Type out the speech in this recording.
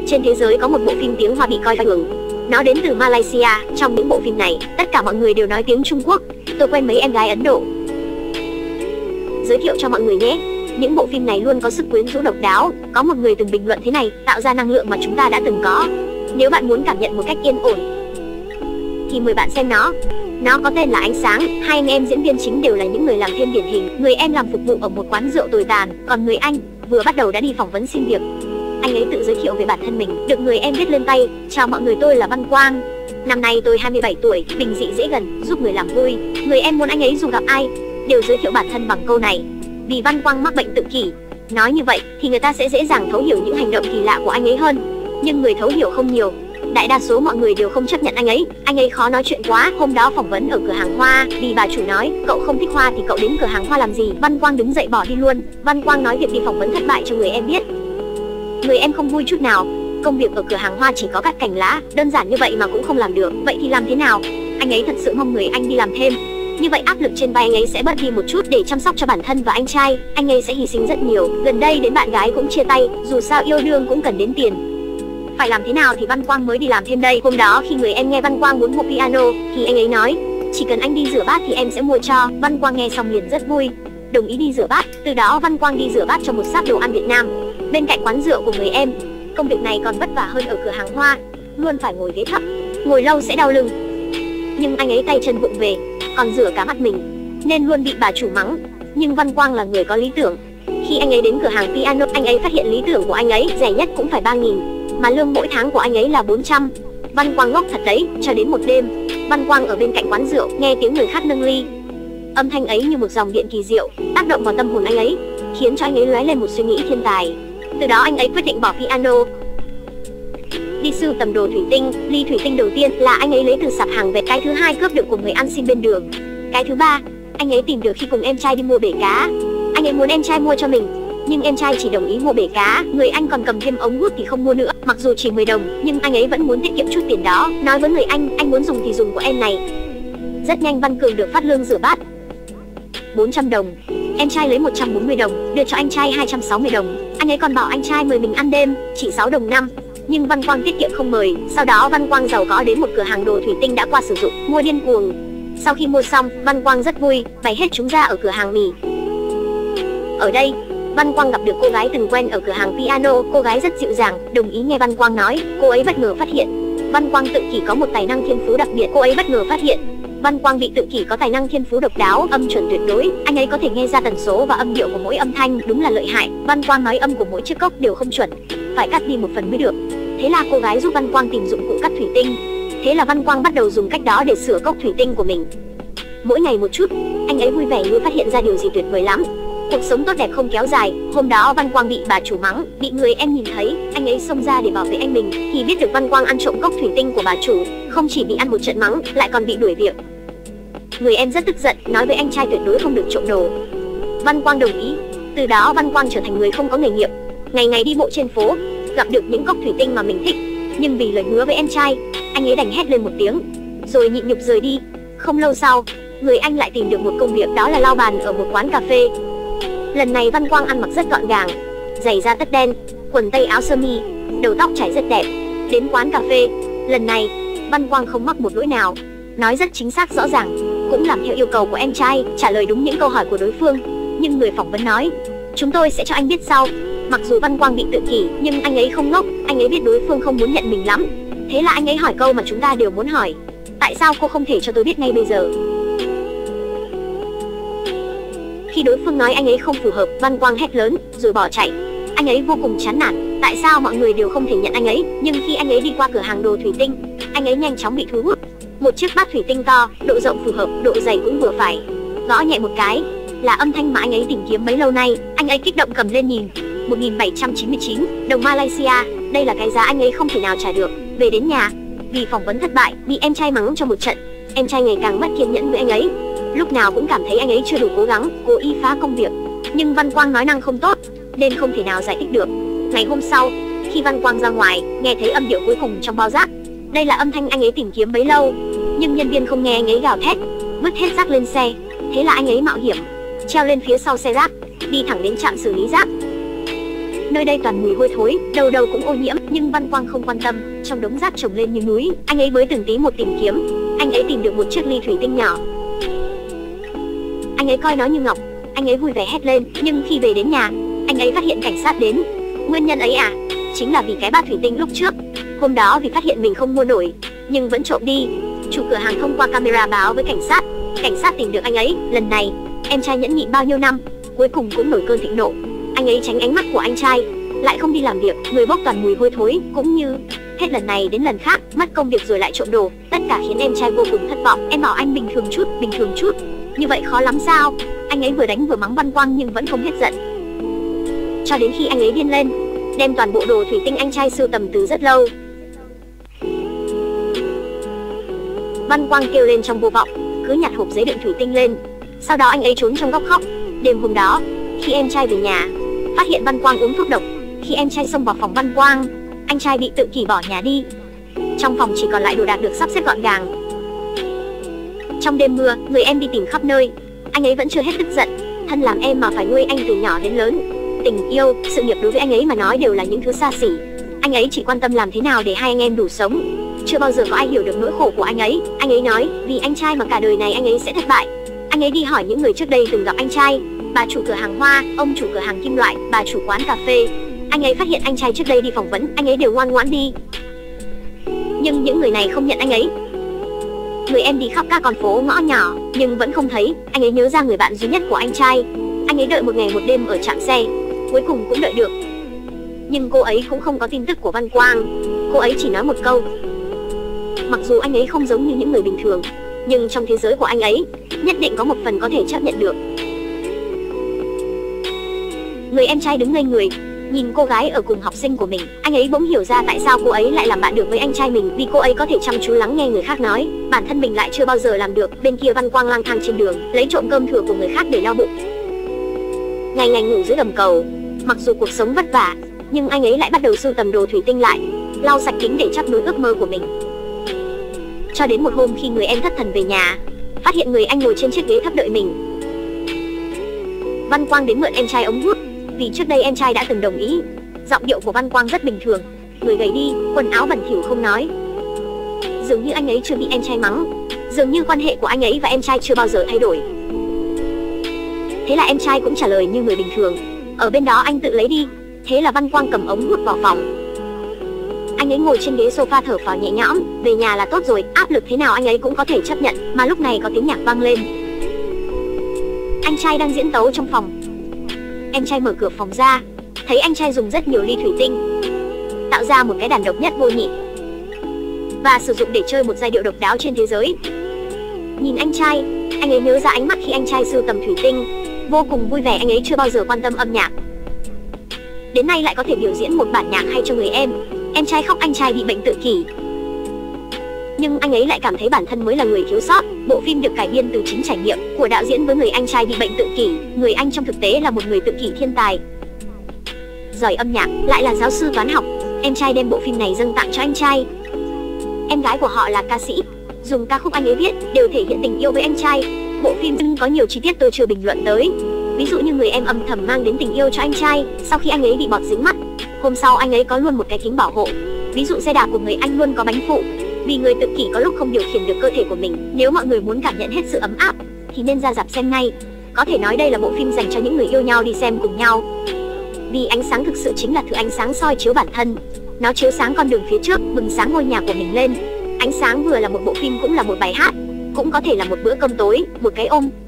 Trên thế giới có một bộ phim tiếng Hoa bị coi thường. Nó đến từ Malaysia. Trong những bộ phim này, tất cả mọi người đều nói tiếng Trung Quốc. Tôi quen mấy em gái Ấn Độ. Giới thiệu cho mọi người nhé. Những bộ phim này luôn có sức quyến rũ độc đáo. Có một người từng bình luận thế này: tạo ra năng lượng mà chúng ta đã từng có. Nếu bạn muốn cảm nhận một cách yên ổn thì mời bạn xem nó. Nó có tên là Ánh Sáng. Hai anh em diễn viên chính đều là những người làm thêm điển hình. Người em làm phục vụ ở một quán rượu tồi tàn, còn người anh vừa bắt đầu đã đi phỏng vấn xin việc. Anh ấy tự giới thiệu về bản thân mình, được người em viết lên tay: chào mọi người, tôi là Văn Quang. Năm nay tôi 27 tuổi, bình dị dễ gần, giúp người làm vui. Người em muốn anh ấy dù gặp ai đều giới thiệu bản thân bằng câu này. Vì Văn Quang mắc bệnh tự kỷ. Nói như vậy thì người ta sẽ dễ dàng thấu hiểu những hành động kỳ lạ của anh ấy hơn. Nhưng người thấu hiểu không nhiều. Đại đa số mọi người đều không chấp nhận anh ấy khó nói chuyện quá. Hôm đó phỏng vấn ở cửa hàng hoa, vì bà chủ nói cậu không thích hoa thì cậu đến cửa hàng hoa làm gì. Văn Quang đứng dậy bỏ đi luôn. Văn Quang nói việc đi phỏng vấn thất bại cho người em biết. Người em không vui chút nào. Công việc ở cửa hàng hoa chỉ có cắt cành lá, đơn giản như vậy mà cũng không làm được. Vậy thì làm thế nào? Anh ấy thật sự mong người anh đi làm thêm. Như vậy áp lực trên vai anh ấy sẽ bớt đi một chút để chăm sóc cho bản thân và anh trai. Anh ấy sẽ hy sinh rất nhiều. Gần đây đến bạn gái cũng chia tay. Dù sao yêu đương cũng cần đến tiền. Phải làm thế nào thì Văn Quang mới đi làm thêm đây? Hôm đó khi người em nghe Văn Quang muốn mua piano thì anh ấy nói: chỉ cần anh đi rửa bát thì em sẽ mua cho. Văn Quang nghe xong liền rất vui, đồng ý đi rửa bát. Từ đó Văn Quang đi rửa bát cho một shop đồ ăn Việt Nam bên cạnh quán rượu của người em. Công việc này còn vất vả hơn ở cửa hàng hoa, luôn phải ngồi ghế thấp, ngồi lâu sẽ đau lưng. Nhưng anh ấy tay chân vụng về, còn rửa cả mặt mình, nên luôn bị bà chủ mắng. Nhưng Văn Quang là người có lý tưởng. Khi anh ấy đến cửa hàng piano, anh ấy phát hiện lý tưởng của anh ấy rẻ nhất cũng phải 3.000, mà lương mỗi tháng của anh ấy là 400. Văn Quang ngốc thật đấy. Cho đến một đêm, Văn Quang ở bên cạnh quán rượu nghe tiếng người khác nâng ly. Âm thanh ấy như một dòng điện kỳ diệu tác động vào tâm hồn anh ấy, khiến cho anh ấy lóe lên một suy nghĩ thiên tài. Từ đó anh ấy quyết định bỏ piano, đi sưu tầm đồ thủy tinh. Ly thủy tinh đầu tiên là anh ấy lấy từ sạp hàng về. Cái thứ hai cướp được của người ăn xin bên đường. Cái thứ ba anh ấy tìm được khi cùng em trai đi mua bể cá. Anh ấy muốn em trai mua cho mình, nhưng em trai chỉ đồng ý mua bể cá. Người anh còn cầm thêm ống hút thì không mua nữa. Mặc dù chỉ 10 đồng, nhưng anh ấy vẫn muốn tiết kiệm chút tiền đó. Nói với người anh muốn dùng thì dùng của em này. Rất nhanh Văn Cường được phát lương rửa bát 400 đồng. Em trai lấy 140 đồng, đưa cho anh trai 260 đồng. Anh ấy còn bảo anh trai mời mình ăn đêm, chỉ 6 đồng năm. Nhưng Văn Quang tiết kiệm không mời. Sau đó Văn Quang giàu có đến một cửa hàng đồ thủy tinh đã qua sử dụng, mua điên cuồng. Sau khi mua xong, Văn Quang rất vui, bày hết chúng ra ở cửa hàng mì. Ở đây, Văn Quang gặp được cô gái từng quen ở cửa hàng piano. Cô gái rất dịu dàng, đồng ý nghe Văn Quang nói. Cô ấy bất ngờ phát hiện Văn Quang tự kỷ có một tài năng thiên phú đặc biệt. Cô ấy bất ngờ phát hiện Văn Quang bị tự kỷ có tài năng thiên phú độc đáo, âm chuẩn tuyệt đối. Anh ấy có thể nghe ra tần số và âm điệu của mỗi âm thanh, đúng là lợi hại. Văn Quang nói âm của mỗi chiếc cốc đều không chuẩn, phải cắt đi một phần mới được. Thế là cô gái giúp Văn Quang tìm dụng cụ cắt thủy tinh. Thế là Văn Quang bắt đầu dùng cách đó để sửa cốc thủy tinh của mình. Mỗi ngày một chút, anh ấy vui vẻ như phát hiện ra điều gì tuyệt vời lắm. Cuộc sống tốt đẹp không kéo dài. Hôm đó Văn Quang bị bà chủ mắng, bị người em nhìn thấy. Anh ấy xông ra để bảo vệ anh mình thì biết được Văn Quang ăn trộm cốc thủy tinh của bà chủ. Không chỉ bị ăn một trận mắng, lại còn bị đuổi việc. Người em rất tức giận, nói với anh trai tuyệt đối không được trộm đồ. Văn Quang đồng ý. Từ đó Văn Quang trở thành người không có nghề nghiệp, ngày ngày đi bộ trên phố, gặp được những cốc thủy tinh mà mình thích. Nhưng vì lời hứa với em trai, anh ấy đành hét lên một tiếng, rồi nhịn nhục rời đi. Không lâu sau, người anh lại tìm được một công việc, đó là lau bàn ở một quán cà phê. Lần này Văn Quang ăn mặc rất gọn gàng, giày da tất đen, quần tây áo sơ mi, đầu tóc chải rất đẹp. Đến quán cà phê, lần này Văn Quang không mắc một lỗi nào, nói rất chính xác rõ ràng, cũng làm theo yêu cầu của em trai, trả lời đúng những câu hỏi của đối phương. Nhưng người phỏng vấn nói, chúng tôi sẽ cho anh biết sau. Mặc dù Văn Quang bị tự kỷ, nhưng anh ấy không ngốc, anh ấy biết đối phương không muốn nhận mình lắm. Thế là anh ấy hỏi câu mà chúng ta đều muốn hỏi: tại sao cô không thể cho tôi biết ngay bây giờ? Khi đối phương nói anh ấy không phù hợp, Văn Quang hét lớn rồi bỏ chạy. Anh ấy vô cùng chán nản, tại sao mọi người đều không thể nhận anh ấy? Nhưng khi anh ấy đi qua cửa hàng đồ thủy tinh, anh ấy nhanh chóng bị thu hút. Một chiếc bát thủy tinh to, độ rộng phù hợp, độ dày cũng vừa phải. Gõ nhẹ một cái là âm thanh mà anh ấy tìm kiếm bấy lâu nay. Anh ấy kích động cầm lên nhìn. 1.799 đồng Malaysia, đây là cái giá anh ấy không thể nào trả được. Về đến nhà, vì phỏng vấn thất bại, bị em trai mắng cho một trận, em trai ngày càng mất kiên nhẫn với anh ấy. Lúc nào cũng cảm thấy anh ấy chưa đủ cố gắng, cố ý phá công việc. Nhưng Văn Quang nói năng không tốt, nên không thể nào giải thích được. Ngày hôm sau, khi Văn Quang ra ngoài, nghe thấy âm điệu cuối cùng trong bao rác. Đây là âm thanh anh ấy tìm kiếm bấy lâu, nhưng nhân viên không nghe anh ấy gào thét, vứt hết rác lên xe. Thế là anh ấy mạo hiểm, treo lên phía sau xe rác, đi thẳng đến trạm xử lý rác, Nơi đây toàn mùi hôi thối, đầu đầu cũng ô nhiễm, nhưng Văn Quang không quan tâm. Trong đống rác chồng lên như núi, anh ấy với từng tí một tìm kiếm. Anh ấy tìm được một chiếc ly thủy tinh nhỏ. Anh ấy coi nó như ngọc. Anh ấy vui vẻ hét lên, nhưng khi về đến nhà, anh ấy phát hiện cảnh sát đến. Nguyên nhân ấy à? Chính là vì cái bát thủy tinh lúc trước. Hôm đó vì phát hiện mình không mua nổi, nhưng vẫn trộm đi. Chủ cửa hàng thông qua camera báo với cảnh sát. Cảnh sát tìm được anh ấy. Lần này, em trai nhẫn nhịn bao nhiêu năm, cuối cùng cũng nổi cơn thịnh nộ. Anh ấy tránh ánh mắt của anh trai, lại không đi làm việc, người bốc toàn mùi hôi thối, cũng như hết lần này đến lần khác, mất công việc rồi lại trộm đồ. Tất cả khiến em trai vô cùng thất vọng. Em bảo anh bình thường chút. Như vậy khó lắm sao? Anh ấy vừa đánh vừa mắng Văn Quang nhưng vẫn không hết giận. Cho đến khi anh ấy điên lên, đem toàn bộ đồ thủy tinh anh trai sưu tầm từ rất lâu. Văn Quang kêu lên trong vô vọng, cứ nhặt hộp giấy đựng thủy tinh lên. Sau đó anh ấy trốn trong góc khóc. Đêm hôm đó, khi em trai về nhà, phát hiện Văn Quang uống thuốc độc. Khi em trai xông vào phòng Văn Quang, anh trai bị tự kỷ bỏ nhà đi. Trong phòng chỉ còn lại đồ đạc được sắp xếp gọn gàng. Trong đêm mưa, người em đi tìm khắp nơi. Anh ấy vẫn chưa hết tức giận. Thân làm em mà phải nuôi anh từ nhỏ đến lớn. Tình yêu, sự nghiệp đối với anh ấy mà nói đều là những thứ xa xỉ. Anh ấy chỉ quan tâm làm thế nào để hai anh em đủ sống. Chưa bao giờ có ai hiểu được nỗi khổ của anh ấy. Anh ấy nói, vì anh trai mà cả đời này anh ấy sẽ thất bại. Anh ấy đi hỏi những người trước đây từng gặp anh trai. Bà chủ cửa hàng hoa, ông chủ cửa hàng kim loại, bà chủ quán cà phê. Anh ấy phát hiện anh trai trước đây đi phỏng vấn, anh ấy đều ngoan ngoãn đi. Nhưng những người này không nhận anh ấy. Người em đi khắp các con phố ngõ nhỏ, nhưng vẫn không thấy. Anh ấy nhớ ra người bạn duy nhất của anh trai. Anh ấy đợi một ngày một đêm ở trạm xe, cuối cùng cũng đợi được. Nhưng cô ấy cũng không có tin tức của Văn Quang. Cô ấy chỉ nói một câu. Mặc dù anh ấy không giống như những người bình thường, nhưng trong thế giới của anh ấy, nhất định có một phần có thể chấp nhận được. Người em trai đứng ngây người, nhìn cô gái ở cùng học sinh của mình. Anh ấy bỗng hiểu ra tại sao cô ấy lại làm bạn được với anh trai mình. Vì cô ấy có thể chăm chú lắng nghe người khác nói. Bản thân mình lại chưa bao giờ làm được. Bên kia Văn Quang lang thang trên đường, lấy trộm cơm thừa của người khác để no bụng. Ngày ngày ngủ dưới gầm cầu. Mặc dù cuộc sống vất vả, nhưng anh ấy lại bắt đầu sưu tầm đồ thủy tinh lại, lau sạch kính để chấp nối ước mơ của mình. Cho đến một hôm khi người em thất thần về nhà, phát hiện người anh ngồi trên chiếc ghế thấp đợi mình. Văn Quang đến mượn em trai ống hút, vì trước đây em trai đã từng đồng ý. Giọng điệu của Văn Quang rất bình thường, người gầy đi, quần áo bẩn thỉu không nói. Dường như anh ấy chưa bị em trai mắng, dường như quan hệ của anh ấy và em trai chưa bao giờ thay đổi. Thế là em trai cũng trả lời như người bình thường, ở bên đó anh tự lấy đi. Thế là Văn Quang cầm ống hút vào phòng. Anh ấy ngồi trên ghế sofa thở phào nhẹ nhõm, về nhà là tốt rồi, áp lực thế nào anh ấy cũng có thể chấp nhận. Mà lúc này có tiếng nhạc vang lên. Anh trai đang diễn tấu trong phòng. Em trai mở cửa phòng ra, thấy anh trai dùng rất nhiều ly thủy tinh, tạo ra một cái đàn độc nhất vô nhị, và sử dụng để chơi một giai điệu độc đáo trên thế giới. Nhìn anh trai, anh ấy nhớ ra ánh mắt khi anh trai sưu tầm thủy tinh, vô cùng vui vẻ. Anh ấy chưa bao giờ quan tâm âm nhạc, đến nay lại có thể biểu diễn một bản nhạc hay cho người em. Em trai khóc, anh trai bị bệnh tự kỷ, nhưng anh ấy lại cảm thấy bản thân mới là người thiếu sót. Bộ phim được cải biên từ chính trải nghiệm của đạo diễn với người anh trai bị bệnh tự kỷ. Người anh trong thực tế là một người tự kỷ thiên tài, giỏi âm nhạc, lại là giáo sư toán học. Em trai đem bộ phim này dâng tặng cho anh trai. Em gái của họ là ca sĩ, dùng ca khúc anh ấy viết đều thể hiện tình yêu với anh trai. Bộ phim có nhiều chi tiết tôi chưa bình luận tới, ví dụ như người em âm thầm mang đến tình yêu cho anh trai sau khi anh ấy bị bọt dính mắt. Hôm sau anh ấy có luôn một cái kính bảo hộ. Ví dụ xe đạp của người anh luôn có bánh phụ, vì người tự kỷ có lúc không điều khiển được cơ thể của mình. Nếu mọi người muốn cảm nhận hết sự ấm áp thì nên ra rạp xem ngay. Có thể nói đây là bộ phim dành cho những người yêu nhau đi xem cùng nhau. Vì ánh sáng thực sự chính là thứ ánh sáng soi chiếu bản thân. Nó chiếu sáng con đường phía trước, bừng sáng ngôi nhà của mình lên. Ánh sáng vừa là một bộ phim cũng là một bài hát, cũng có thể là một bữa cơm tối, một cái ôm.